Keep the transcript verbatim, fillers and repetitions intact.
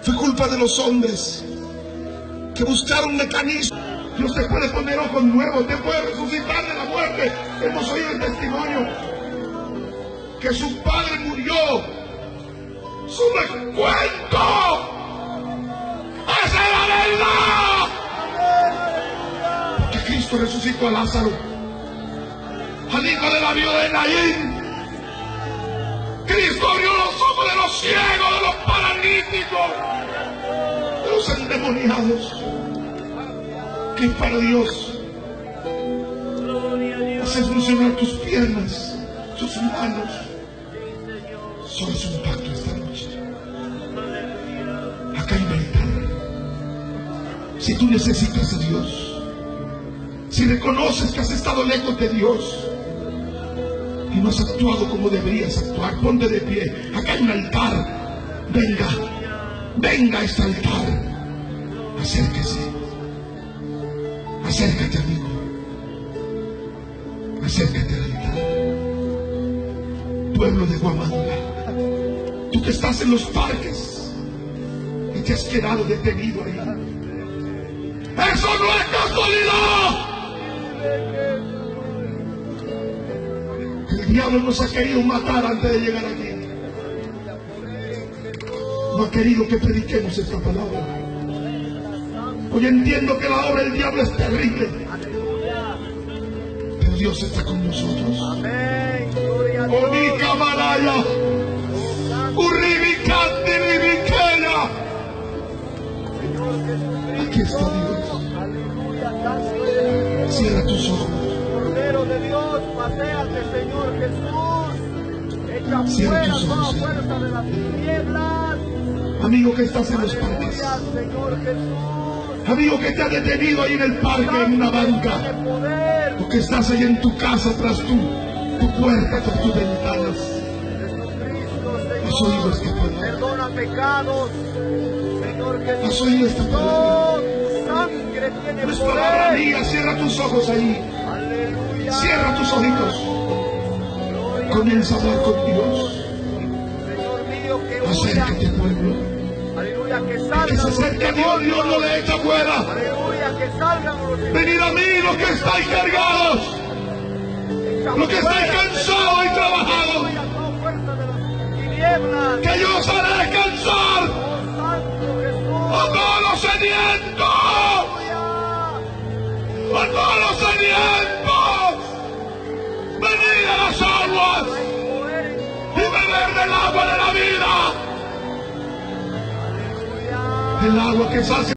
Fue culpa de los hombres que buscaron mecanismos. Dios te puede poner ojos nuevos, te puede resucitar de la muerte. Hemos oído el testimonio que su padre murió. ¡Su cuento! ¡Esa es la verdad! Porque Cristo resucitó a Lázaro, al hijo de la viuda de Naín. Cristo abrió los ojos de los ciegos, de los paralíticos, de los endemoniados. Que para Dios hacer funcionar tus piernas, tus manos. Solo es un pacto esta noche. Acá hay verdad. Si tú necesitas a Dios, si reconoces que has estado lejos de Dios y no has actuado como deberías actuar, ponte de pie. Acá hay un altar. Venga, venga a este altar. Acérquese. Acércate, amigo. Acércate al altar. Pueblo de Huamantla, tú que estás en los parques y te has quedado detenido ahí. ¡Eso no es casualidad! El diablo nos ha querido matar antes de llegar aquí. No ha querido que prediquemos esta palabra. Hoy entiendo que la obra del diablo es terrible, pero Dios está con nosotros. Onika Malaya, Urribicante Ribiqueya. Aquí está Dios. Cierra tus ojos. Cordero de Dios, paséate, Señor Jesús. Echa fuera toda fuerza de las tinieblas. Amigo que estás en los parques, Señor Jesús. amigo que te ha detenido ahí en el parque, en una banca, o que estás ahí en tu casa, tras tu, tu puerta, tras tus ventanas. ¿Has oído esta palabra? Perdona pecados, Señor Jesús. ¿Has oído esta palabra? Sangre tiene No es palabra poder. mía. Cierra tus ojos ahí. Aleluya. Cierra tus ojitos. Comienza a hablar con Dios. Señor mío, que Acércate, pueblo. Aleluya, que Que salgan se los acerque a Dios, Dios no le echa fuera. Aleluya, que salgan los demonios. Venid a mí los que estáis cargados, los que estáis cansados y trabajados, Aleluya, toda fuerza de las tinieblas. que yo os haré descansar. Oh, Santo Jesús. ¡A todos los sedientos! ¡A todos los sedientos! ¡Venid a las aguas y beber del agua de la vida! El agua que sacia.